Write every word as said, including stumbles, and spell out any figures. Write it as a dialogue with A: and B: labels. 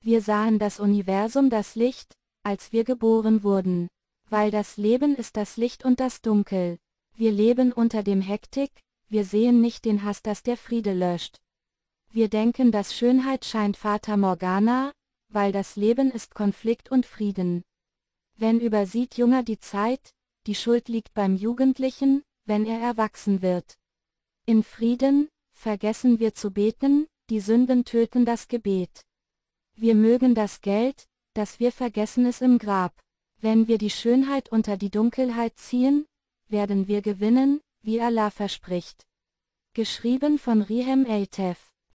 A: Wir sahen das Universum, das Licht, als wir geboren wurden. Weil das Leben ist das Licht und das Dunkel. Wir leben unter dem Hektik, wir sehen nicht den Hass, das der Friede löscht. Wir denken, dass Schönheit scheint Fata Morgana, weil das Leben ist Konflikt und Frieden. Wenn übersieht Junger die Zeit, die Schuld liegt beim Jugendlichen, wenn er erwachsen wird. In Frieden, vergessen wir zu beten, die Sünden töten das Gebet. Wir mögen das Geld, das wir vergessen es im Grab. Wenn wir die Schönheit unter die Dunkelheit ziehen, werden wir gewinnen, wie Allah verspricht. Geschrieben von Rihem Eltef.